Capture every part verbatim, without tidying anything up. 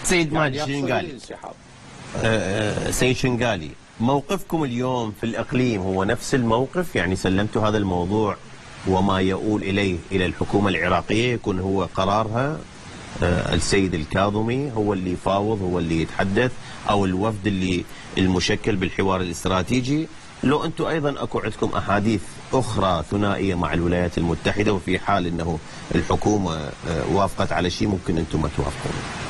سيد ماجد شنقالي، سيد شنقالي، موقفكم اليوم في الإقليم هو نفس الموقف؟ يعني سلمتوا هذا الموضوع وما يؤول إليه إلى الحكومة العراقية يكون هو قرارها، السيد الكاظمي هو اللي يفاوض، هو اللي يتحدث، أو الوفد اللي المشكل بالحوار الاستراتيجي؟ لو أنتم أيضا أكو عندكم أحاديث أخرى ثنائية مع الولايات المتحدة، وفي حال أنه الحكومة وافقت على شيء ممكن أنتم ما توافقون.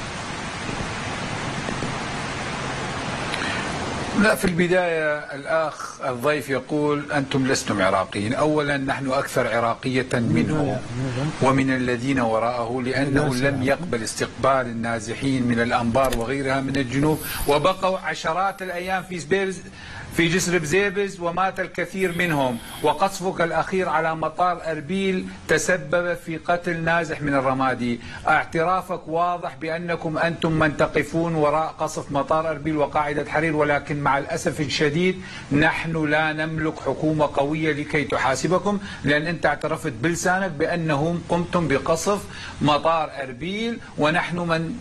لا، في البداية الأخ الضيف يقول أنتم لستم عراقيين. أولا نحن أكثر عراقية منه ومن الذين وراءه، لأنه لم يقبل استقبال النازحين من الأنبار وغيرها من الجنوب، وبقوا عشرات الأيام في سبيرز في جسر بزيبز ومات الكثير منهم. وقصفك الأخير على مطار أربيل تسبب في قتل نازح من الرمادي. اعترافك واضح بأنكم أنتم من تقفون وراء قصف مطار أربيل وقاعدة حرير، ولكن مع الأسف الشديد نحن لا نملك حكومة قوية لكي تحاسبكم، لأن أنت اعترفت بلسانك بأنهم قمتم بقصف مطار أربيل، ونحن من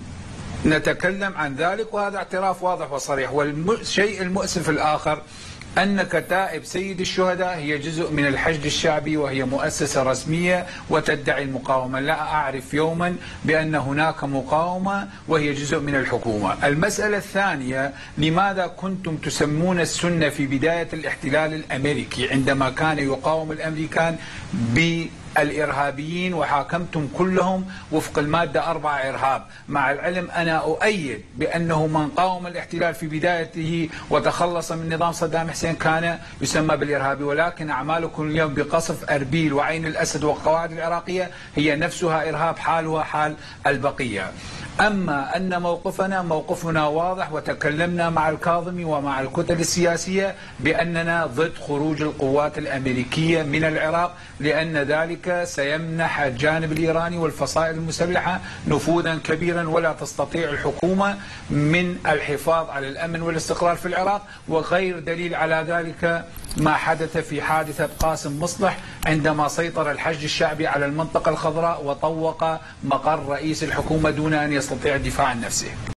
نتكلم عن ذلك، وهذا اعتراف واضح وصريح. والشيء المؤسف الآخر أن كتائب سيد الشهداء هي جزء من الحشد الشعبي، وهي مؤسسة رسمية وتدعي المقاومة. لا أعرف يوما بأن هناك مقاومة وهي جزء من الحكومة. المسألة الثانية، لماذا كنتم تسمون السنة في بداية الاحتلال الأمريكي عندما كان يقاوم الأمريكان ب الإرهابيين وحاكمتم كلهم وفق المادة أربعة إرهاب؟ مع العلم أنا أؤيد بأنه من قاوم الاحتلال في بدايته وتخلص من نظام صدام حسين كان يسمى بالإرهابي، ولكن أعمالكم اليوم بقصف أربيل وعين الأسد والقواعد العراقية هي نفسها إرهاب، حالها حال البقية. أما أن موقفنا موقفنا واضح، وتكلمنا مع الكاظمي ومع الكتل السياسية بأننا ضد خروج القوات الأمريكية من العراق، لأن ذلك سيمنح الجانب الإيراني والفصائل المسلحة نفوذا كبيرا، ولا تستطيع الحكومة من الحفاظ على الأمن والاستقرار في العراق. وغير دليل على ذلك ما حدث في حادثة قاسم مصلح عندما سيطر الحشد الشعبي على المنطقة الخضراء وطوق مقر رئيس الحكومة دون أن يستطيع الدفاع عن نفسه.